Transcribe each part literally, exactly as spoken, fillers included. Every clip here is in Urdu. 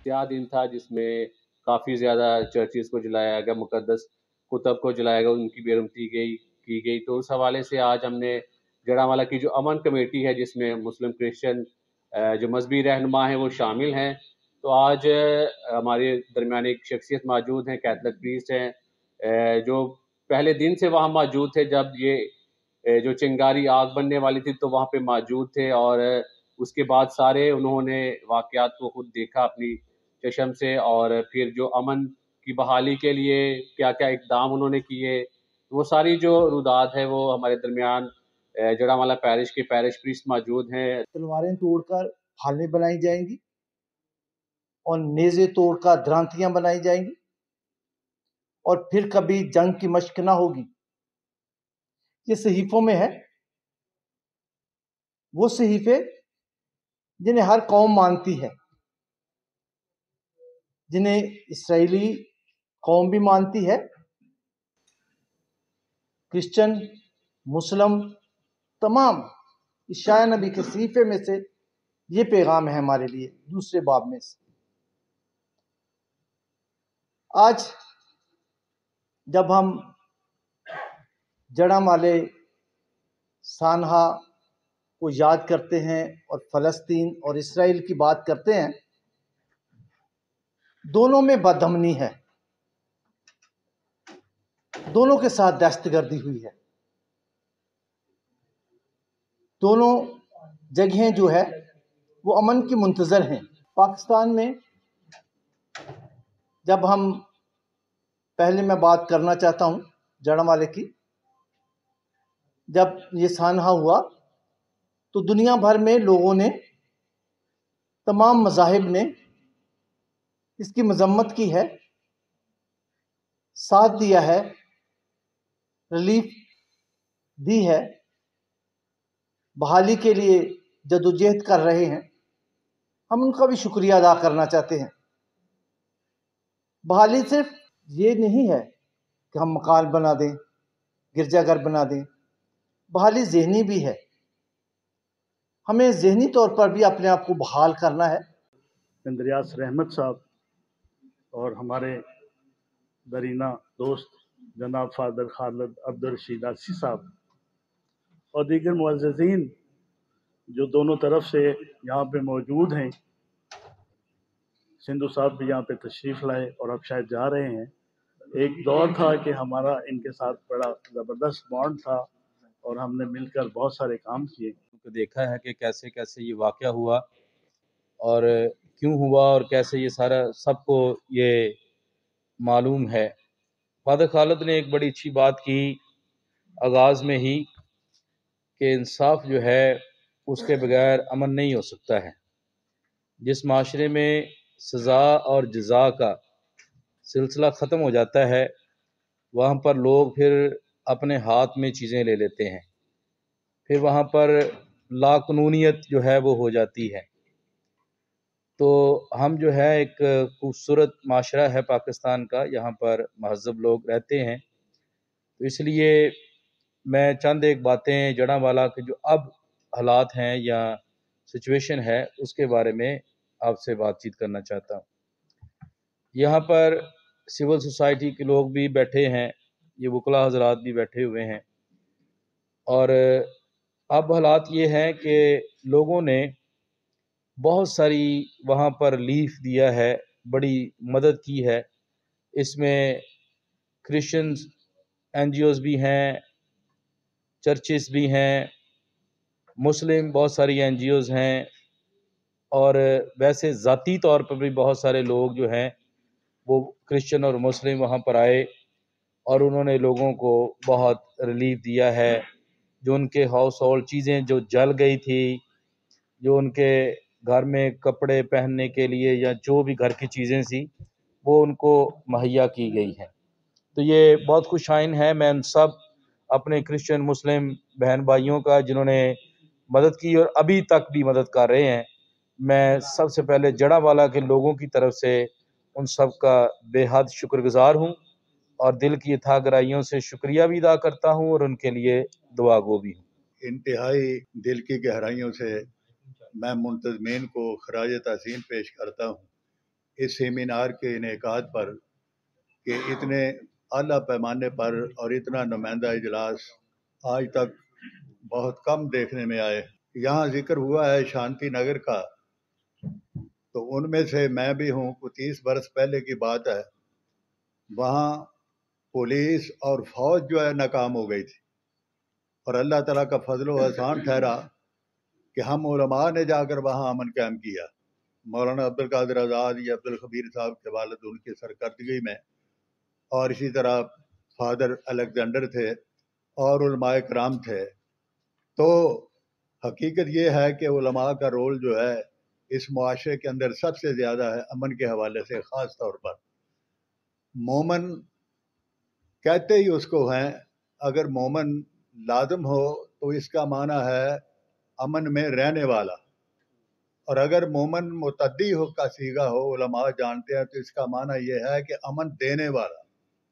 क्या दिन था जिसमें काफ़ी ज़्यादा चर्चेज़ को जलाया गया, मुक़द्दस कुतुब को जलाया गया, उनकी बेइज़्ज़ती गई की गई। तो उस हवाले से आज हमने जड़ांवाला की जो अमन कमेटी है, जिसमें मुस्लिम, क्रिश्चियन अ, जो मज़हबी रहनुमा हैं वो शामिल हैं। तो आज अ, हमारे दरमियान एक शख्सियत मौजूद हैं, कैथलिक प्रीस्ट हैं अ, जो पहले दिन से वहाँ मौजूद थे। जब ये अ, जो चिंगारी आग बनने वाली थी तो वहाँ पे मौजूद थे, और उसके बाद सारे उन्होंने वाक़यात को खुद देखा अपनी चश्म से, और फिर जो अमन की बहाली के लिए क्या-क्या इक़दाम उन्होंने किए, वो सारी जो रुदात है वो हमारे दरमियान अ, जड़ांवाला पैरिश के पैरिश प्रीस्ट मौजूद हैं। तलवारें तोड़कर भालें बनाई जाएंगी और नेज़े तोड़कर द्रांतियां बनाई जाएंगी, और फिर कभी जंग की मश्क ना होगी। ये सहीफों में है, वो सहीफे जिन्हें हर कौम मानती है, जिन्हें इस्राएली कौम भी मानती है, क्रिश्चियन, मुस्लिम, तमाम इशाया नबी के सहीफे में से ये पैगाम है हमारे लिए, दूसरे बाब में से। आज जब हम जड़ांवाले सानहा को याद करते हैं और फ़लस्तीन और इसराइल की बात करते हैं, दोनों में बदअमनी है, दोनों के साथ दहशतगर्दी हुई है। दोनों जगहें जो है वो अमन की मुंतज़र हैं। पाकिस्तान में जब हम, पहले मैं बात करना चाहता हूँ जड़ांवाले की, जब ये सानहा हुआ तो दुनिया भर में लोगों ने, तमाम मज़ाहिब ने इसकी मजम्मत की है, साथ दिया है, रिलीफ दी है, बहाली के लिए जदोजहद कर रहे हैं। हम उनका भी शुक्रिया अदा करना चाहते हैं। बहाली सिर्फ ये नहीं है कि हम मकान बना दें, गिरजाघर बना दें, बहाली ज़हनी भी है। हमें ज़हनी तौर पर भी अपने आप को बहाल करना है। इंद्रियास रहमत साहब और हमारे दरीना दोस्त जनाब फादर खालिद अब्दुल रशीद आसी साहब और दीगर मुअज़्ज़िज़ीन जो दोनों तरफ से यहाँ पे मौजूद हैं, सिंधु साहब भी यहाँ पे तशरीफ़ लाए और अब शायद जा रहे हैं। एक दौर था कि हमारा इनके साथ बड़ा ज़बरदस्त बॉन्ड था और हमने मिलकर बहुत सारे काम किए। तो देखा है कि कैसे कैसे ये वाक़या हुआ और क्यों हुआ और कैसे ये सारा सबको ये मालूम है। फादर खालिद ने एक बड़ी अच्छी बात की आगाज़ में ही कि इंसाफ जो है उसके बगैर अमन नहीं हो सकता है। जिस माशरे में सज़ा और जज़ा का सिलसिला ख़त्म हो जाता है, वहाँ पर लोग फिर अपने हाथ में चीज़ें ले लेते हैं, फिर वहाँ पर लाक़ानूनियत जो है वो हो जाती है। तो हम जो है एक खूबसूरत माशरा है पाकिस्तान का, यहाँ पर महज़्ज़ब लोग रहते हैं, तो इसलिए मैं चंद एक बातें जड़ांवाला के जो अब हालात हैं या सिचुएशन है उसके बारे में आपसे बातचीत करना चाहता हूँ। यहाँ पर सिविल सोसाइटी के लोग भी बैठे हैं, ये वकला हज़रात भी बैठे हुए हैं, और अब हालात ये हैं कि लोगों ने बहुत सारी वहाँ पर रिलीफ दिया है, बड़ी मदद की है। इसमें क्रिश्चियंस एनजीओज़ भी हैं, चर्चेस भी हैं, मुस्लिम बहुत सारी एनजीओज़ हैं, और वैसे ज़ाती तौर पर भी बहुत सारे लोग जो हैं वो क्रिश्चियन और मुस्लिम वहाँ पर आए और उन्होंने लोगों को बहुत रिलीफ दिया है। जो उनके हाउस होल्ड चीज़ें जो जल गई थी, जो उनके घर में कपड़े पहनने के लिए या जो भी घर की चीज़ें थी वो उनको मुहैया की गई हैं। तो ये बहुत खुशाइन है। मैं उन सब अपने क्रिश्चियन मुस्लिम बहन भाइयों का जिन्होंने मदद की और अभी तक भी मदद कर रहे हैं, मैं सबसे पहले जड़ांवाला के लोगों की तरफ से उन सब का बेहद शुक्रगुज़ार हूँ और दिल की अथाह गहराइयों से शुक्रिया भी अदा करता हूँ और उनके लिए दुआ गो भी हूँ। इंतहाई दिल की गहराइयों से मैं मुंतज़मीन को खराज तहसीन पेश करता हूँ। اس سیمینار کے انعقاد پر کہ اتنے اعلیٰ پیمانے پر اور اتنا نمائندہ اجلاس آج تک بہت کم دیکھنے میں آئے۔ یہاں ذکر ہوا ہے شانتی نگر کا، تو ان میں سے میں بھی ہوں، کو تیس برس پہلے کی بات ہے، وہاں پولیس اور فوج جو ہے ناکام ہو گئی تھی، اور اللہ تعالیٰ کا فضل و احسان ٹھہرا کہ ہم علماء نے جا کر وہاں امن قائم کیا۔ مولانا عبد القادر آزاد یا عبد الخبیر صاحب کے والد ان کی سرکردگی میں، اور اسی طرح فادر الیگزینڈر تھے اور علماء کرام تھے۔ تو حقیقت یہ ہے کہ علماء کا رول جو ہے اس معاشرے کے اندر سب سے زیادہ ہے، امن کے حوالے سے خاص طور پر۔ مومن کہتے ہی اس کو ہیں، اگر مومن لازم ہو تو اس کا معنی ہے امن میں رہنے والا، اور اگر مومن متعدی ہو کا صیغہ ہو، علماء جانتے ہیں، تو اس کا معنی یہ ہے کہ امن دینے والا۔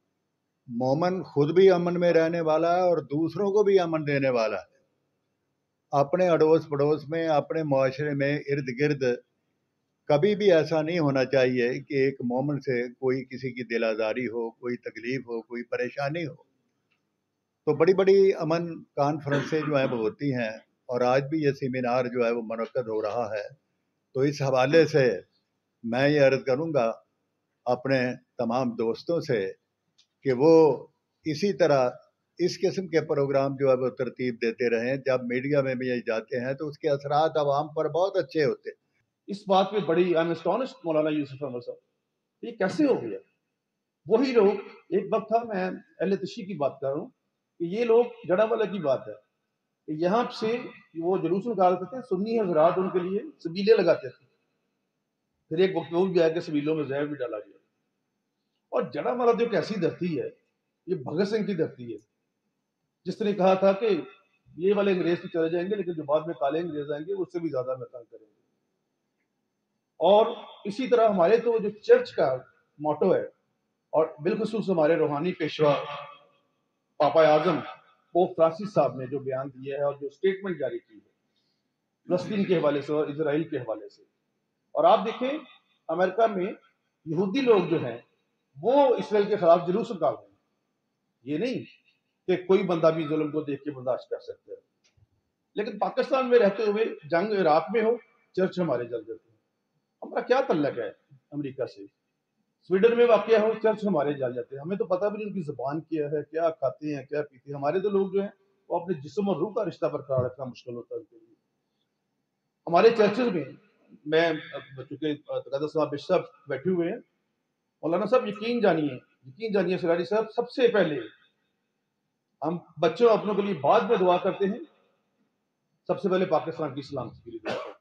مومن خود بھی امن میں رہنے والا ہے اور دوسروں کو بھی امن دینے والا ہے۔ اپنے اڑوس پڑوس میں، اپنے معاشرے میں، ارد گرد کبھی بھی ایسا نہیں ہونا چاہیے کہ ایک مومن سے کوئی کسی کی دل آزاری ہو، کوئی تکلیف ہو، کوئی پریشانی ہو۔ تو بڑی بڑی امن کانفرنسیں جو ہیں وہ ہوتی ہیں، اور آج بھی یہ سیمینار جو ہے وہ منعقد ہو رہا ہے۔ تو اس حوالے سے میں یہ عرض کروں گا اپنے تمام دوستوں سے کہ وہ اسی طرح اس قسم کے پروگرام جو ہے وہ ترتیب دیتے رہیں۔ جب میڈیا میں بھی یہ جاتے ہیں تو اس کے اثرات عوام پر بہت اچھے ہوتے ہیں۔ اس بات پہ بڑی آئی ایم اسٹانشڈ مولانا یوسف احمد صاحب، یہ کیسے ہو گیا؟ وہی لوگ، ایک وقت تھا، میں اہل تشیع کی بات کر رہا ہوں، کہ یہ لوگ جڑا والا کی بات ہے کہ یہاں سے وہ جلوس نکالتے تھے، سنی حضرات ان کے لیے سبیلے لگاتے تھے، پھر ایک وقت وہ بھی آیا کہ سبیلوں میں زہر بھی ڈالا گیا۔ اور جڑا والا جو ایک ایسی دھرتی ہے، یہ بھگت سنگھ کی دھرتی ہے، جس نے کہا تھا کہ یہ والے انگریز تو چلے جائیں گے لیکن جو بعد میں کالے انگریز آئیں گے اس سے بھی زیادہ ہمیں تنگ کریں گے۔ اور اسی طرح ہمارے تو جو چرچ کا موٹو ہے، اور بالخصوص ہمارے روحانی پیشوا پاپا اعظم پوپ فرانسس صاحب نے جو بیان دیا ہے اور جو سٹیٹمنٹ جاری کی ہے فلسطین کے حوالے سے اور اسرائیل کے حوالے سے، اور آپ دیکھیں امریکہ میں یہودی لوگ جو ہیں وہ اسرائیل کے خلاف جلوس نکال رہے ہیں۔ یہ نہیں کہ کوئی بندہ بھی ظلم کو دیکھ کے برداشت کر سکتا ہے، لیکن پاکستان میں رہتے ہوئے جنگ عراق میں ہو، چرچ ہمارے جل جاتے ہیں۔ ہمارا کیا تعلق ہے امریکہ سے؟ سویڈن میں واقع ہو، چرچ ہمارے جل جاتے ہیں، ہمیں تو پتہ بھی نہیں ان کی زبان کیا ہے، کیا کھاتے ہیں، کیا پیتے ہیں۔ ہمارے تو لوگ جو ہیں وہ اپنے جسم اور روح کا رشتہ برقرار رکھنا مشکل ہوتا ہے ان کے لیے۔ ہمارے چرچز میں، میں چونکہ تقدس صاحب بشپ بیٹھے ہوئے ہیں، مولانا صاحب یقین جانیے یقین جانیے سراری صاحب، سب سے پہلے ہم بچوں اپنوں کے لیے بعد میں دعا کرتے ہیں، سب سے پہلے پاکستان کی سلامتی کے لیے دعا کرتے ہیں۔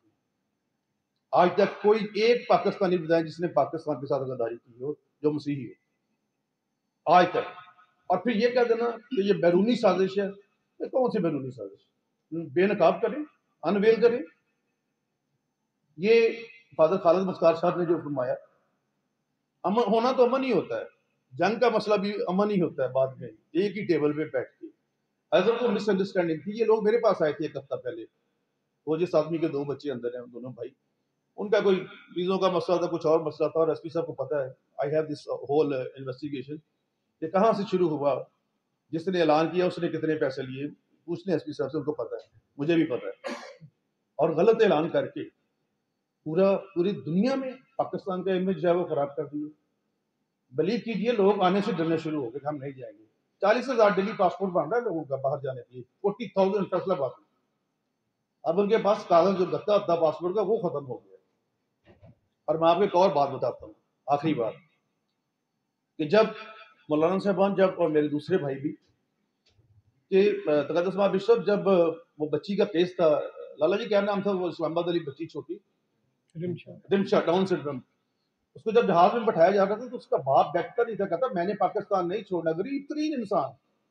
آج تک کوئی ایک پاکستانی بتائیں جس نے پاکستان کے ساتھ غداری کی ہو جو مسیحی ہو، آج تک۔ اور پھر یہ کہہ دینا کہ یہ بیرونی سازش ہے، یہ کون سی بیرونی سازش؟ بے نقاب کریں، انویل کریں۔ یہ فادر خالد مختار صاحب نے جو فرمایا، امن ہونا تو امن ہی ہوتا ہے، جنگ کا مسئلہ بھی امن ہی ہوتا ہے بعد میں، ایک ہی ٹیبل پہ بیٹھ کے۔ حضرت کو مس انڈرسٹینڈنگ تھی، یہ لوگ میرے پاس آئے تھے ایک ہفتہ پہلے، وہ جس آدمی کے دو بچے اندر ہیں، دونوں بھائی، ان کا کوئی ویزوں کا مسئلہ تھا، کچھ اور مسئلہ تھا، اور ایس پی صاحب کو پتا ہے، I have this whole investigation کہ کہاں سے شروع ہوا، جس نے اعلان کیا اس نے کتنے پیسے لیے، پوچھنے ایس پی صاحب سے، ان کو پتا ہے، مجھے بھی پتا ہے۔ اور غلط اعلان کر کے پورا پوری دنیا میں پاکستان کا امیج جو ہے وہ خراب کر دیے۔ بلیو کیجئے لوگ آنے سے ڈرنے شروع ہو گئے کہ ہم نہیں جائیں گے۔ چالیس ہزار ڈیلی پاسپورٹ بن رہا ہے لوگوں کا باہر جانے کے لیے، فورٹی تھاؤزینڈ فیصلہ بات میں۔ اب ان کے پاس کاغذ جو گتا تھا پاسپورٹ کا وہ ختم ہو گیا۔ اور میں آپ کو ایک اور بات بتاتا ہوں، آخری بات، کہ جب مولانا صاحبان جب اور میرے دوسرے بھائی بھی کہ تقدس مآب بشپ جب وہ بچی کا کیس تھا، لالا جی کیا نام تھا وہ اسلام آباد والی بچی چھوٹی، رمشا ڈاؤن سنڈروم، اس کو جب جہاز میں بٹھایا جا رہا تھا تو اس کا باپ بیٹھتا نہیں تھا، کہتا میں نے پاکستان نہیں چھوڑنا، غریب ترین انسان،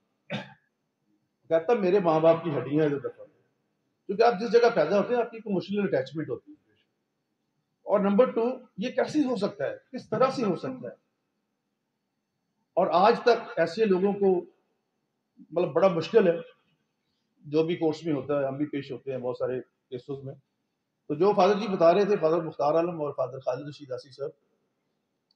کہتا میرے ماں باپ کی ہڈیاں ادھر دفن ہیں، کیونکہ آپ جس جگہ پیدا ہوتے ہیں آپ کی ایک ایموشنل اٹیچمنٹ ہوتی ہے۔ اور نمبر ٹو، یہ کیسے ہو سکتا ہے، کس طرح سے ہو سکتا ہے؟ اور آج تک ایسے لوگوں کو مطلب بڑا مشکل ہے، جو بھی کورس میں ہوتا ہے، ہم بھی پیش ہوتے ہیں بہت سارے کیسز میں۔ تو جو فادر جی بتا رہے تھے، فادر مختار عالم اور فادر خالد رشید آسی صاحب،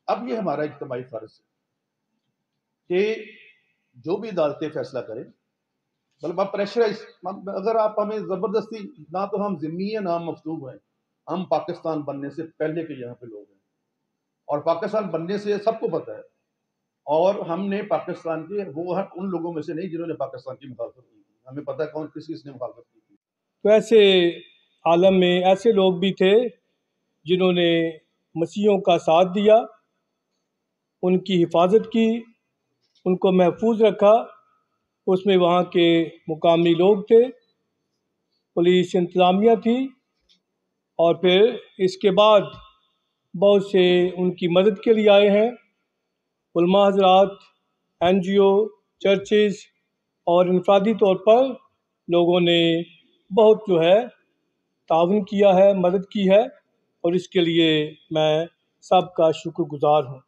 اب یہ ہمارا اجتماعی فرض ہے کہ جو بھی عدالتیں فیصلہ کریں، مطلب آپ پریشرائز، اگر آپ ہمیں زبردستی، نہ تو ہم ذمی ہیں نہ ہم مفتوب ہیں، ہم پاکستان بننے سے پہلے کے یہاں پہ لوگ ہیں، اور پاکستان بننے سے سب کو پتہ ہے، اور ہم نے پاکستان کے وہ ان لوگوں میں سے نہیں جنہوں نے پاکستان کی مخالفت کی تھی، ہمیں پتہ ہے کون کس کس نے مخالفت کی تھی۔ تو ایسے عالم میں ایسے لوگ بھی تھے جنہوں نے مسیحیوں کا ساتھ دیا، ان کی حفاظت کی، ان کو محفوظ رکھا۔ اس میں وہاں کے مقامی لوگ تھے، پولیس انتظامیہ تھی، اور پھر اس کے بعد بہت سے ان کی مدد کے لیے آئے ہیں، علماء حضرات، این جی او، چرچز، اور انفرادی طور پر لوگوں نے بہت جو ہے تعاون کیا ہے، مدد کی ہے، اور اس کے لیے میں سب کا شکر گزار ہوں۔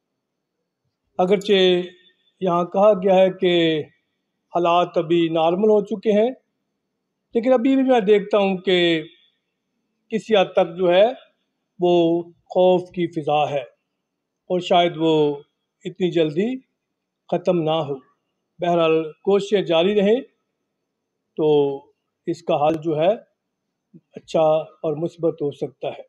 اگرچہ یہاں کہا گیا ہے کہ حالات ابھی نارمل ہو چکے ہیں، لیکن ابھی بھی میں دیکھتا ہوں کہ کسی حد تک جو ہے وہ خوف کی فضا ہے، اور شاید وہ اتنی جلدی ختم نہ ہو۔ بہرحال کوششیں جاری رہیں تو اس کا حل جو ہے اچھا اور مثبت ہو سکتا ہے۔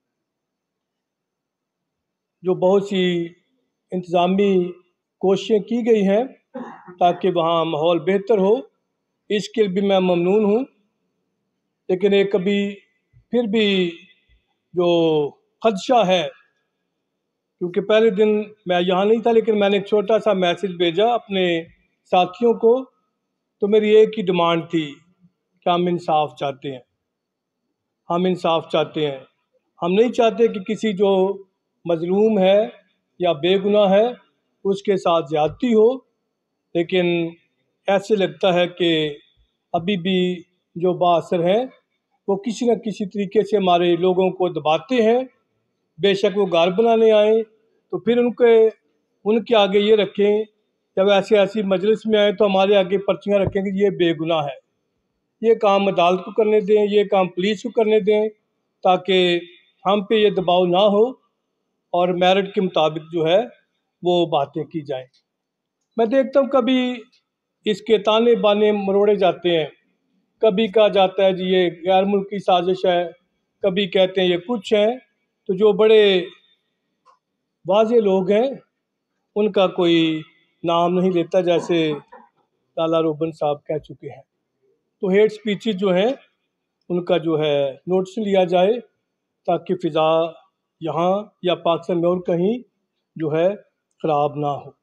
جو بہت سی انتظامی کوششیں کی گئی ہیں تاکہ وہاں ماحول بہتر ہو، اس کے لیے بھی میں ممنون ہوں، لیکن ایک کبھی پھر بھی جو خدشہ ہے، کیونکہ پہلے دن میں یہاں نہیں تھا لیکن میں نے ایک چھوٹا سا میسج بھیجا اپنے ساتھیوں کو، تو میری ایک ہی ڈیمانڈ تھی کہ ہم انصاف چاہتے ہیں، ہم انصاف چاہتے ہیں ہم نہیں چاہتے کہ کسی جو مظلوم ہے یا بے گناہ ہے اس کے ساتھ زیادتی ہو، لیکن ایسے لگتا ہے کہ ابھی بھی جو بااثر ہیں وہ کسی نہ کسی طریقے سے ہمارے لوگوں کو دباتے ہیں، بے شک وہ گھر بنانے آئیں تو پھر ان کے ان کے آگے یہ رکھیں، جب ایسے ایسی مجلس میں آئیں تو ہمارے آگے پرچیاں رکھیں کہ یہ بے گناہ ہے۔ یہ کام عدالت کو کرنے دیں، یہ کام پولیس کو کرنے دیں، تاکہ ہم پہ یہ دباؤ نہ ہو اور میرٹ کے مطابق جو ہے وہ باتیں کی جائیں۔ میں دیکھتا ہوں کبھی اس کے تانے بانے مروڑے جاتے ہیں، کبھی کہا جاتا ہے جی یہ غیر ملکی سازش ہے، کبھی کہتے ہیں یہ کچھ ہے، تو جو بڑے واضح لوگ ہیں ان کا کوئی نام نہیں لیتا، جیسے لالا روبن صاحب کہہ چکے ہیں۔ تو ہیٹ سپیچز جو ہیں ان کا جو ہے نوٹس لیا جائے تاکہ فضا یہاں یا پاکستان میں اور کہیں جو ہے خراب نہ ہو۔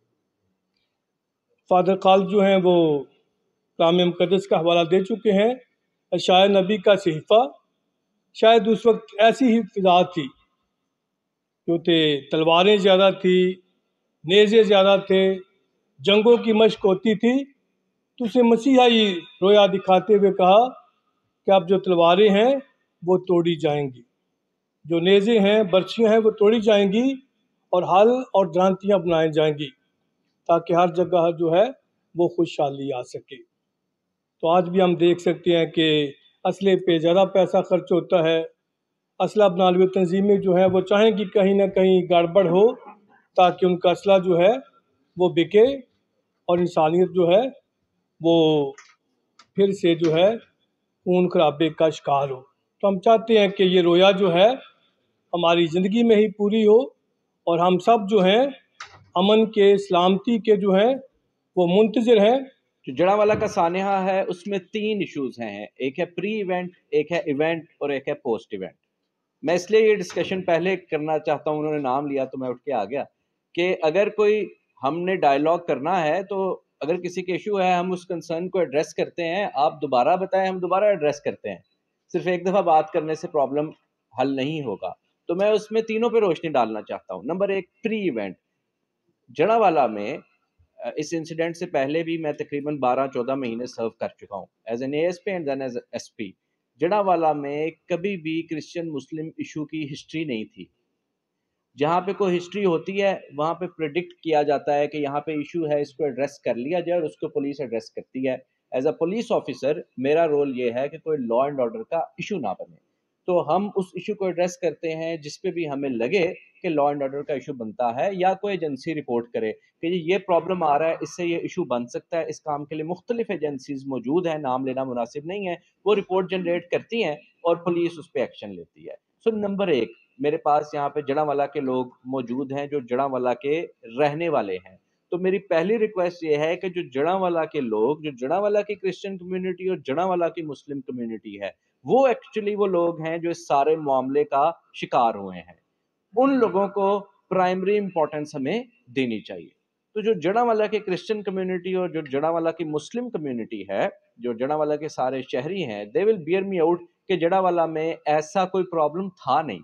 فادر خالد جو ہیں وہ کلام مقدس کا حوالہ دے چکے ہیں، اشعیاء نبی کا صحیفہ، شاید اس وقت ایسی ہی فضا تھی، کیونکہ تلواریں زیادہ تھی، نیزے زیادہ تھے، جنگوں کی مشق ہوتی تھی، تو اسے مسیحائی رویا دکھاتے ہوئے کہا کہ اب جو تلواریں ہیں وہ توڑی جائیں گی، جو نیزے ہیں، برچیاں ہیں، وہ توڑی جائیں گی، اور حل اور درانتیاں بنائیں جائیں گی، تاکہ ہر جگہ جو ہے وہ خوشحالی آ سکے۔ تو آج بھی ہم دیکھ سکتے ہیں کہ اسلحے پہ زیادہ پیسہ خرچ ہوتا ہے، اسلحہ بنانے والی تنظیمیں جو ہیں وہ چاہیں کہ کہیں نہ کہیں گڑبڑ ہو تاکہ ان کا اسلحہ جو ہے وہ بکے اور انسانیت جو ہے وہ پھر سے جو ہے خون خرابے کا شکار ہو۔ تو ہم چاہتے ہیں کہ یہ رویا جو ہے ہماری زندگی میں ہی پوری ہو، اور ہم سب جو ہیں امن کے، سلامتی کے جو ہیں وہ منتظر ہیں۔ جو جڑاوالا کا سانحہ ہے اس میں تین ایشوز ہیں، ایک ہے پری ایونٹ، ایک ہے ایونٹ، اور ایک ہے پوسٹ ایونٹ۔ میں اس لیے یہ ڈسکشن پہلے کرنا چاہتا ہوں، انہوں نے نام لیا تو میں اٹھ کے آ گیا کہ اگر کوئی ہم نے ڈائیلاگ کرنا ہے تو اگر کسی کے ایشو ہے ہم اس کنسرن کو ایڈریس کرتے ہیں، آپ دوبارہ بتائیں ہم دوبارہ ایڈریس کرتے ہیں، صرف ایک دفعہ بات کرنے سے پرابلم حل نہیں ہوگا۔ تو میں اس میں تینوں پہ روشنی ڈالنا چاہتا ہوں۔ نمبر ایک، پری ایونٹ۔ جڑاوالا میں اس انسیڈنٹ سے پہلے بھی میں تقریباً بارہ چودہ مہینے سرو کر چکا ہوں as an A S P and then as S P. Jaranwala میں کبھی بھی کرسچن مسلم ایشو کی ہسٹری نہیں تھی۔ جہاں پہ کوئی ہسٹری ہوتی ہے وہاں پہ پریڈکٹ کیا جاتا ہے کہ یہاں پہ ایشو ہے، اس کو ایڈریس کر لیا جائے، اور اس کو پولیس ایڈریس کرتی ہے۔ ایز اے پولیس آفیسر میرا رول یہ ہے کہ کوئی لا اینڈ آرڈر کا ایشو نہ بنے، تو ہم اس ایشو کو ایڈریس کرتے ہیں جس پہ بھی ہمیں لگے کہ لا اینڈ آرڈر کا ایشو بنتا ہے یا کوئی ایجنسی رپورٹ کرے کہ جی یہ پرابلم آ رہا ہے، اس سے یہ ایشو بن سکتا ہے، اس کام کے لیے مختلف ایجنسیز موجود ہیں، نام لینا مناسب نہیں ہے، وہ رپورٹ جنریٹ کرتی ہیں اور پولیس اس پہ ایکشن لیتی ہے. سو نمبر ایک، میرے پاس یہاں پہ جڑاں کے لوگ موجود ہیں جو جڑاں کے رہنے والے ہیں. تو میری پہلی ریکویسٹ یہ ہے کہ جو جڑاں کے لوگ، جو جڑاں کی کرسچن کمیونٹی اور جڑاں کی مسلم کمیونٹی ہے، وہ ایکچولی وہ لوگ ہیں جو اس سارے معاملے کا شکار ہوئے ہیں. ان لوگوں کو پرائمری امپورٹنس ہمیں دینی چاہیے. تو جو جڑاں والا کی کرسچن کمیونٹی اور جو جڑاں والا کی مسلم کمیونٹی ہے، جو جڑاں والا کے سارے شہری ہیں، دے ول بیئر می آؤٹ کہ جڑاں والا میں ایسا کوئی پرابلم تھا نہیں.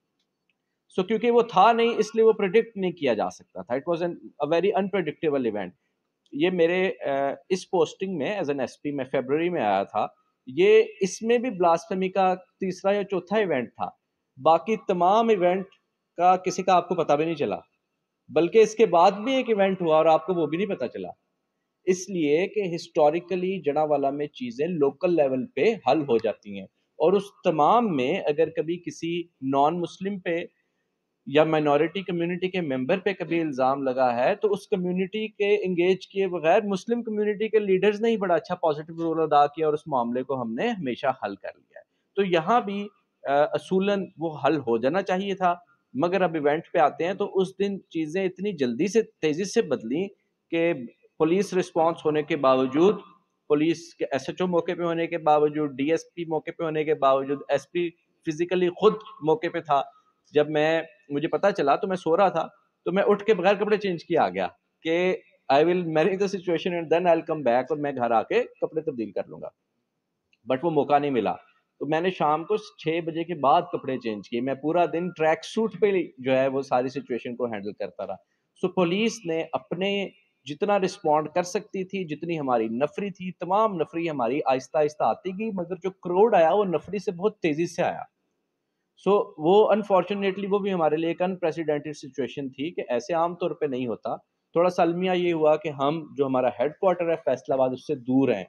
سو so, کیونکہ وہ تھا نہیں اس لیے وہ پریڈکٹ نہیں کیا جا سکتا تھا. It was an very unpredictable event. یہ میرے اس پوسٹنگ میں ایز این ایس پی میں فیبروری میں آیا تھا. یہ اس میں بھی بلاسفیمی کا تیسرا یا چوتھا ایونٹ تھا. باقی تمام ایونٹ کا کسی کا آپ کو پتہ بھی نہیں چلا، بلکہ اس کے بعد بھی ایک ایونٹ ہوا اور آپ کو وہ بھی نہیں پتہ چلا. اس لیے کہ ہسٹوریکلی جڑاں والا میں چیزیں لوکل لیول پہ حل ہو جاتی ہیں، اور اس تمام میں اگر کبھی کسی نان مسلم پہ یا مائنورٹی کمیونٹی کے ممبر پہ کبھی الزام لگا ہے تو اس کمیونٹی کے انگیج کیے بغیر مسلم کمیونٹی کے لیڈرز نے ہی بڑا اچھا پازیٹیو رول ادا کیا اور اس معاملے کو ہم نے ہمیشہ حل کر لیا ہے. تو یہاں بھی اصولاً وہ حل ہو جانا چاہیے تھا، مگر اب ایونٹ پہ آتے ہیں تو اس دن چیزیں اتنی جلدی سے تیزی سے بدلیں کہ پولیس رسپانس ہونے کے باوجود، پولیس کے ایس ایچ او موقع پہ ہونے کے باوجود، ڈی ایس پی موقع پہ ہونے کے باوجود، ایس پی فزیکلی خود موقع پہ تھا. جب میں مجھے پتا چلا تو میں سو رہا تھا، تو میں اٹھ کے بغیر کپڑے چینج کیا آ گیا کہ I will manage the situation and then I will come back, اور میں گھر آ کے کپڑے تبدیل کر لوں گا. بٹ وہ موقع نہیں ملا، تو میں نے شام کو چھ بجے کے بعد کپڑے چینج کیے. میں پورا دن ٹریک سوٹ پہ جو ہے وہ ساری سچویشن کو ہینڈل کرتا رہا. سو پولیس نے اپنے جتنا رسپونڈ کر سکتی تھی، جتنی ہماری نفری تھی، تمام نفری ہماری آہستہ آہستہ آتی گئی، مگر جو کروڑ آیا وہ نفری سے بہت تیزی سے آیا. سو so, وہ انفارچونیٹلی وہ بھی ہمارے لیے ایک انپریسیڈنٹڈ سچویشن تھی کہ ایسے عام طور پہ نہیں ہوتا. تھوڑا سا المیہ یہ ہوا کہ ہم جو ہمارا ہیڈ کوارٹر ہے فیصل آباد اس سے دور ہیں،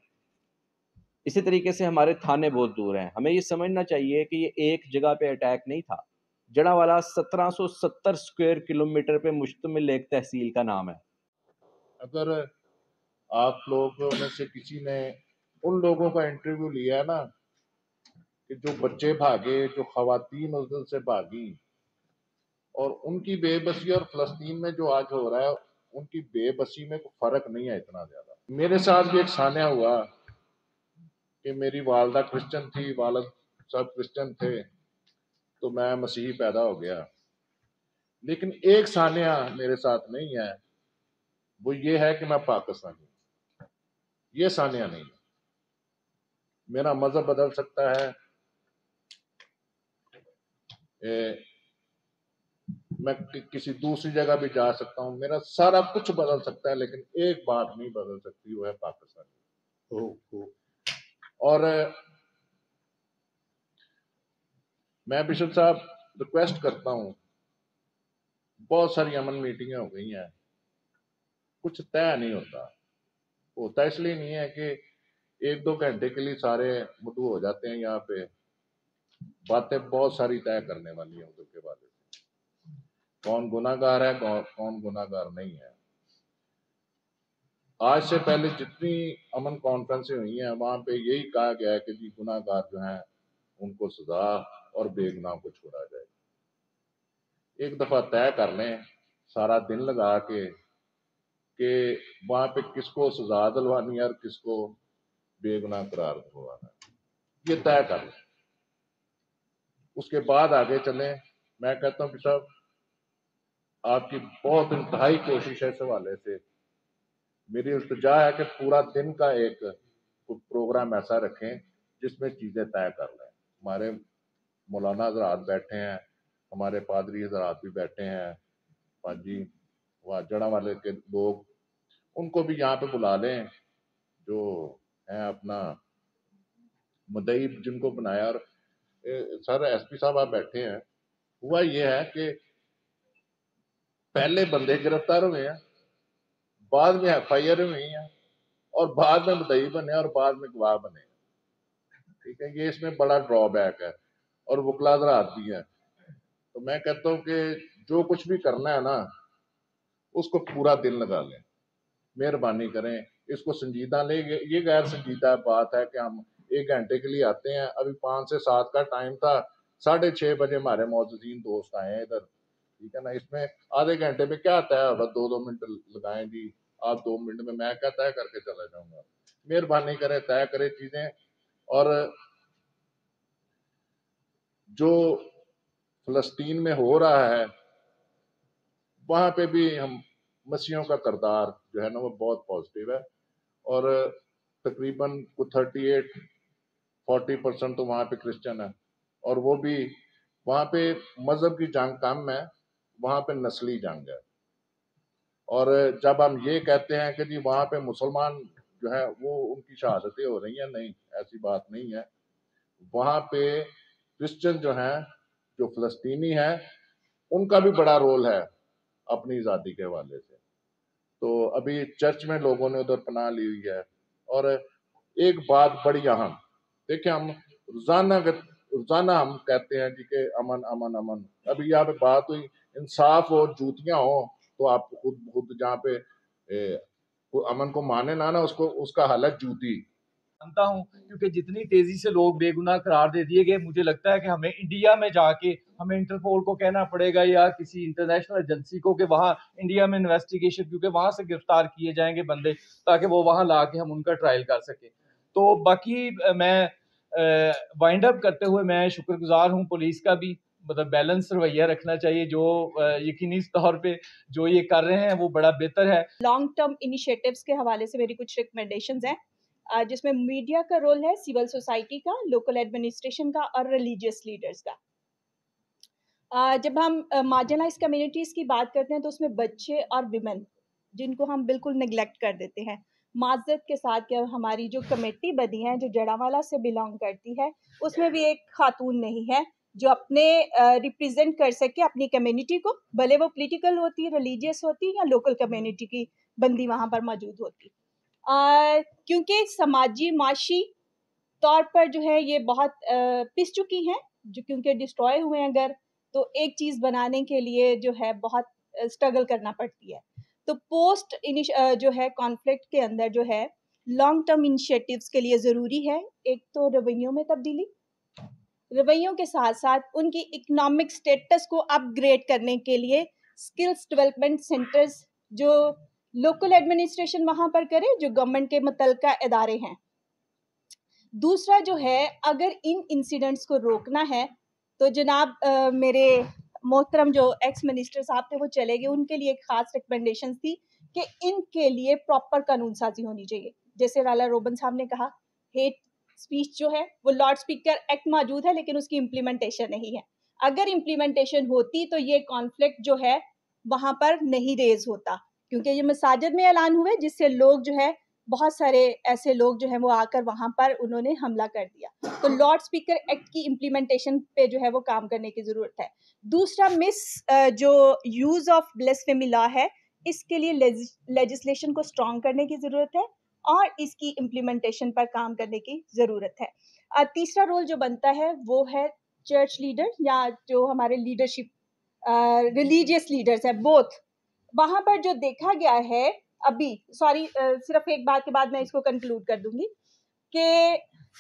اسی طریقے سے ہمارے تھانے بہت دور ہیں. ہمیں یہ سمجھنا چاہیے کہ یہ ایک جگہ پہ اٹیک نہیں تھا. جڑاں والا سترہ سو ستر اسکوائر کلومیٹر پہ مشتمل ایک تحصیل کا نام ہے. اگر آپ لوگوں میں سے کسی نے ان لوگوں کا انٹرویو لیا ہے نا کہ جو بچے بھاگے، جو خواتین مسجد سے بھاگی، اور ان کی بے بسی اور فلسطین میں جو آج ہو رہا ہے ان کی بے بسی میں کوئی فرق نہیں ہے اتنا زیادہ. میرے ساتھ بھی ایک سانحہ ہوا کہ میری والدہ کرسچن تھی، والد سب کرسچن تھے، تو میں مسیحی پیدا ہو گیا. لیکن ایک سانحہ میرے ساتھ نہیں ہے، وہ یہ ہے کہ میں پاکستانی ہوں. یہ سانحہ نہیں ہے. میرا مذہب بدل سکتا ہے، میں کسی دوسری جگہ بھی جا سکتا ہوں، میرا سارا کچھ بدل سکتا ہے، لیکن ایک بات نہیں بدل سکتی، وہ ہے پاکستانی. اور میں بشپ صاحب ریکویسٹ کرتا ہوں، بہت ساری امن میٹنگیں ہو گئی ہیں، کچھ طے نہیں ہوتا. ہوتا اس لیے نہیں ہے کہ ایک دو گھنٹے کے لیے سارے مدعو ہو جاتے ہیں. یہاں پہ باتیں بہت ساری طے کرنے والی ہیں ادھر کے بارے میں، کون گناہ گار ہے کون گناہ گار نہیں ہے. آج سے پہلے جتنی امن کانفرنسیں ہوئی ہیں وہاں پہ یہی کہا گیا ہے کہ جی گناہ گار جو ہیں ان کو سزا اور بے گناہ کو چھوڑا جائے. ایک دفعہ طے کر لیں سارا دن لگا کے کہ وہاں پہ کس کو سزا دلوانی ہے اور کس کو بے گناہ قرار دلوانا ہے، یہ طے کر لیں. اس کے بعد آگے چلیں. میں کہتا ہوں کہ صاحب آپ کی بہت انتہائی کوشش ہے اس حوالے سے. میری التجا ہے کہ پورا دن کا ایک پروگرام ایسا رکھیں جس میں چیزیں طے کر لیں. ہمارے مولانا حضرات بیٹھے ہیں، ہمارے پادری حضرات بھی بیٹھے ہیں، پاجی وہاں جڑاں والے کے لوگ، ان کو بھی یہاں پہ بلا لیں جو ہیں اپنا مدعی جن کو بنایا. اور سر ایس پی صاحب آپ بیٹھے ہیں، ہوا یہ ہے کہ پہلے بندے گرفتار ہوئے ہیں، بعد میں ایف آئی آر ہوئی ہیں، اور بعد میں مدعی بنے اور بعد میں گواہ بنے. ٹھیک ہے، یہ اس میں بڑا ڈرا بیک ہے، اور وکلا حضرات بھی ہیں. تو میں کہتا ہوں کہ जो कुछ भी करना है ना उसको पूरा दिल लगा लें, मेहरबानी करें, इसको संजीदा लें। ये गैर संजीदा बात है कि हम एक घंटे के लिए आते हैं, अभी पाँच से सात का टाइम था, साढ़े छः बजे हमारे मौजूदीन दोस्त आए हैं इधर, ठीक है ना। इसमें आधे घंटे में क्या तय होगा, दो दो मिनट लगाएं जी, आप दो मिनट में मैं क्या तय करके चला जाऊंगा। मेहरबानी करें, तय करें चीज़ें। और जो फ़लस्तीन में हो रहा है वहाँ पे भी हम मसीहों का किरदार जो है ना वो बहुत पॉजिटिव है, और तकरीबन को थर्टी एट फोर्टी परसेंट तो वहाँ पे क्रिश्चियन है, और वो भी वहाँ पे मज़हब की जंग कम है, वहाँ पे नस्ली जंग है। और जब हम ये कहते हैं कि जी वहाँ पे मुसलमान जो है वो उनकी शहादतें हो रही हैं, नहीं, ऐसी बात नहीं है। वहाँ पे क्रिश्चियन जो हैं, जो फ़लस्तीनी हैं, उनका भी बड़ा रोल है अपनी आज़ादी के हवाले से। तो अभी चर्च में लोगों ने उधर पनाह ली हुई है। और एक बात बड़ी अहम, देखिए हम रोज़ाना रोज़ाना हम कहते हैं जी कि अमन अमन अमन, अभी यहाँ पे बात हुई इंसाफ और जूतियाँ हो तो आप खुद खुद जहाँ पे ए, अमन को माने ना ना उसको उसका हल है जूती। मानता हूँ, क्योंकि जितनी तेजी से लोग बेगुनाह करार दे दिए गए, मुझे लगता है कि हमें इंडिया में जाके हमें इंटरपोल को कहना पड़ेगा या किसी इंटरनेशनल एजेंसी को कि वहाँ इंडिया में इन्वेस्टिगेशन, क्योंकि वहाँ से गिरफ्तार किए जाएंगे बंदे, ताकि वो वहाँ ला के हम उनका ट्रायल कर सकें। तो बाकी मैं वाइंड अप करते हुए मैं शुक्रगुजार हूँ पुलिस का भी, मतलब बैलेंस रवैया रखना चाहिए, जो यकीनी तौर पे जो ये कर रहे हैं वो बड़ा बेहतर है। लॉन्ग टर्म इनिशिएटिव्स के हवाले से मेरी कुछ रिकमेंडेशंस हैं, जिसमें मीडिया का रोल है, सिविल सोसाइटी का, लोकल एडमिनिस्ट्रेशन का और रिलीजियस लीडर्स का। जब हम मार्जिनलाइज कम्युनिटीज़ की बात करते हैं तो उसमें बच्चे और विमेन, जिनको हम बिल्कुल निगलेक्ट कर देते हैं। माज़रत के साथ कि हमारी जो कमेटी बनी है, जो जड़ावाला से बिलोंग करती है, उसमें भी एक खातून नहीं है जो अपने रिप्रेजेंट कर सके अपनी कम्युनिटी को, भले वो पॉलिटिकल होती, रिलीजियस होती या लोकल कम्युनिटी की बंदी वहाँ पर मौजूद होती। आ, क्योंकि समाजी माशी तौर पर जो है ये बहुत आ, पिस चुकी हैं, जो क्योंकि डिस्ट्रॉय हुए हैं अगर, तो एक चीज़ बनाने के लिए जो है बहुत स्ट्रगल करना पड़ती है। तो पोस्ट जो है कॉन्फ्लिक्ट के अंदर जो है लॉन्ग टर्म इनिशिएटिव्स के लिए ज़रूरी है, एक तो रवैयों में तब्दीली, रवैयों के साथ साथ उनकी इकोनॉमिक स्टेटस को अपग्रेड करने के लिए स्किल्स डेवलपमेंट सेंटर्स जो लोकल एडमिनिस्ट्रेशन वहाँ पर करे, जो गवर्नमेंट के मुतल्लिका इदारे हैं। दूसरा जो है, अगर इन इंसिडेंट्स को रोकना है तो जनाब आ, मेरे मोहतरम जो एक्स मिनिस्टर साहब थे वो चले गए, उनके लिए एक ख़ास रिकमेंडेशन थी कि इनके लिए प्रॉपर कानून साजी होनी चाहिए। जैसे राला रोबन साहब ने कहा, हेट स्पीच जो है वो लॉर्ड स्पीकर एक्ट मौजूद है लेकिन उसकी इम्प्लीमेंटेशन नहीं है। अगर इम्प्लीमेंटेशन होती तो ये कॉन्फ्लिक्ट जो है वहाँ पर नहीं रेज होता, क्योंकि ये मसाजिद में ऐलान हुए जिससे लोग जो है, बहुत सारे ऐसे लोग जो हैं वो आकर वहाँ पर उन्होंने हमला कर दिया। तो लॉर्ड स्पीकर एक्ट की इम्प्लीमेंटेशन पे जो है वो काम करने की ज़रूरत है। दूसरा मिस जो यूज़ ऑफ ब्लेस्फेमी लॉ है, इसके लिए लेजिस्लेशन को स्ट्रॉन्ग करने की ज़रूरत है और इसकी इम्प्लीमेंटेशन पर काम करने की ज़रूरत है। तीसरा रोल जो बनता है वो है चर्च लीडर या जो हमारे लीडरशिप रिलीजियस लीडर्स हैं, बोथ। वहाँ पर जो देखा गया है अभी, सॉरी सिर्फ एक बात के बाद मैं इसको कंक्लूड कर दूंगी कि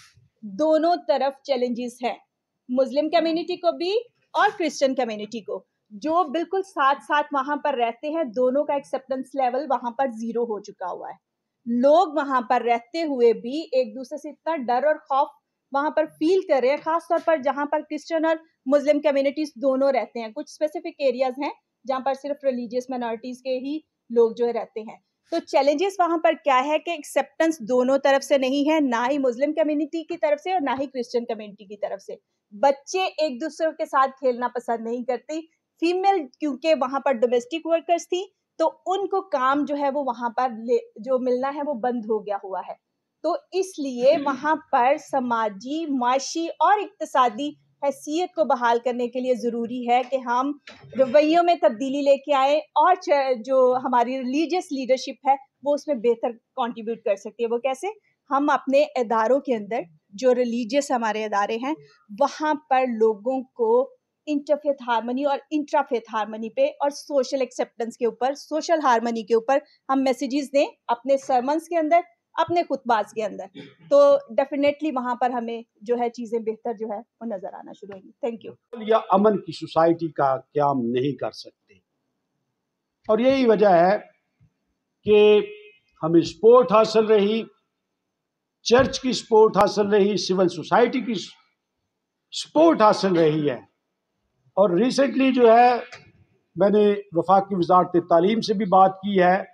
दोनों तरफ चैलेंजेस हैं, मुस्लिम कम्युनिटी को भी और क्रिश्चियन कम्युनिटी को, जो बिल्कुल साथ साथ वहाँ पर रहते हैं, दोनों का एक्सेप्टेंस लेवल वहाँ पर जीरो हो चुका हुआ है। लोग वहाँ पर रहते हुए भी एक दूसरे से इतना डर और खौफ वहाँ पर फील कर रहे हैं, खास तौर पर जहाँ पर क्रिश्चियन और मुस्लिम कम्युनिटीज दोनों रहते हैं। कुछ स्पेसिफिक एरियाज हैं जहाँ पर सिर्फ रिलीजियस माइनॉरिटीज के ही लोग जो है रहते हैं। तो चैलेंजेस वहाँ पर क्या है कि एक्सेप्टेंस दोनों तरफ से नहीं है, ना ही मुस्लिम कम्युनिटी की तरफ से और ना ही क्रिश्चियन कम्युनिटी की तरफ से। बच्चे एक दूसरे के साथ खेलना पसंद नहीं करती, फीमेल क्योंकि वहाँ पर डोमेस्टिक वर्कर्स थी तो उनको काम जो है वो वहाँ पर जो मिलना है वो बंद हो गया हुआ है। तो इसलिए वहाँ पर समाजी, माशी और इक्तिसादी हैसियत को बहाल करने के लिए ज़रूरी है कि हम रवैयों में तब्दीली लेके आए और जो हमारी रिलीजियस लीडरशिप है वो उसमें बेहतर कंट्रीब्यूट कर सकती है। वो कैसे? हम अपने इदारों के अंदर जो रिलीजियस हमारे इदारे हैं वहाँ पर लोगों को इंटरफेथ हारमनी और इंट्राफेथ हारमनी पे और सोशल एक्सेप्टेंस के ऊपर, सोशल हारमनी के ऊपर हम मैसेजेस दें अपने सरमन्स के अंदर, अपने खुतबात के अंदर, तो डेफिनेटली वहाँ पर हमें जो है चीज़ें बेहतर जो है वो नज़र आना शुरू होंगी। Thank you. या अमन की सोसाइटी का क़याम नहीं कर सकते, और यही वजह है कि हमें सपोर्ट हासिल रही, चर्च की सपोर्ट हासिल रही, सिविल सोसाइटी की सपोर्ट हासिल रही है। और रिसेंटली जो है मैंने वफाकी वज़ारत तालीम से भी बात की है